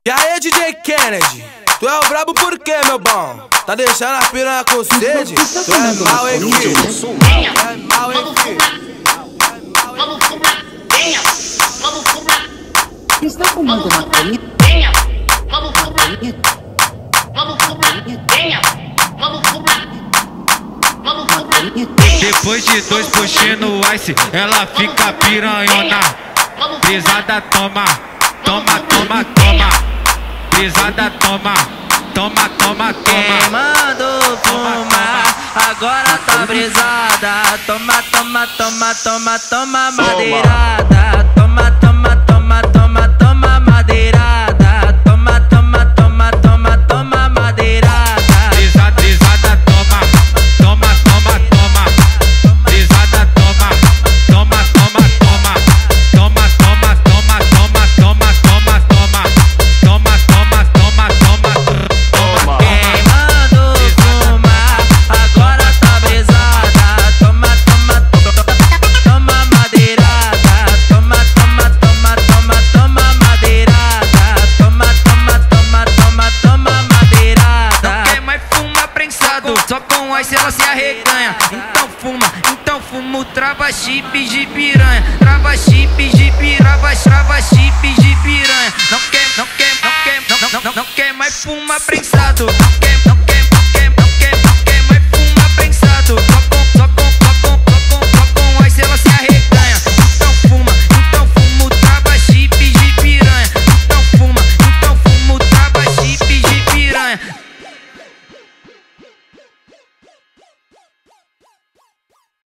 E aí, DJ Kennedy, tu é o brabo por quê, meu bom? Tá deixando a piranha com sede? Tu é mal, hein, filho? Tu é mal, hein, filho? Vamos fumar, venha, vamos fumar. Está fumando maconha? Venha, vamos fumar. Vamos fumar, venha, vamos fumar. Vamos fumar, venha. Depois de 2 puxinhos no ice, ela fica piranhona. Brisada toma, toma, toma, toma. Brisada toma, toma, toma, toma. Quem mandou fumar, agora tá brisada. Toma, toma, toma, toma, toma madeirada. Toma, toma, toma, toma, toma madeirada. Toma, toma, toma, toma, toma madeirada. Brisada toma, toma, toma, toma. Brisada toma, toma, toma, toma. Toma, toma, toma, toma, toma, toma, toma. Toma, toma, toma, toma, toma. Quem mandou fumar, agora tá brisada. Toma, toma, toma madeirada. Toma, toma, toma, toma, toma madeirada. Toma, toma, toma, toma, toma madeirada. Não quer mais fumar prensado, só com ice ela se arreganha. Então fumo, trava chip de piranha. Trava chip de piranha, trava chip de piranha. Não quer mais fumar prensado.